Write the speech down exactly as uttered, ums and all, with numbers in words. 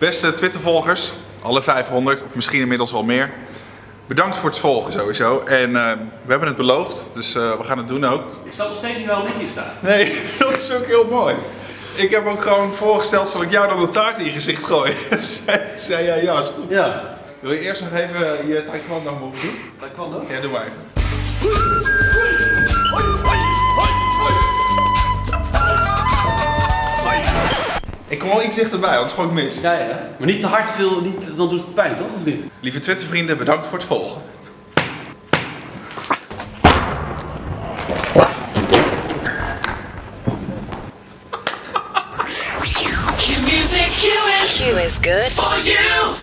Beste Twitter-volgers, alle vijfhonderd of misschien inmiddels wel meer. Bedankt voor het volgen sowieso. En uh, we hebben het beloofd, dus uh, we gaan het doen ook. Ik snap nog steeds niet waarom ik hier sta. Nee, dat is ook heel mooi. Ik heb ook gewoon voorgesteld, zal ik jou dan een taart in je gezicht gooien? Toen zei, zei jij ja, is goed. Ja. Wil je eerst nog even je taekwondo move doen? Taekwondo? Ja, doe maar even. Ik kom wel iets dichterbij, anders gooi ik mis. Ja, ja. Maar niet te hard veel, niet, dan doet het pijn, toch? Of niet? Lieve Twittervrienden, bedankt voor het volgen. Q music, Q is, Q is good for you.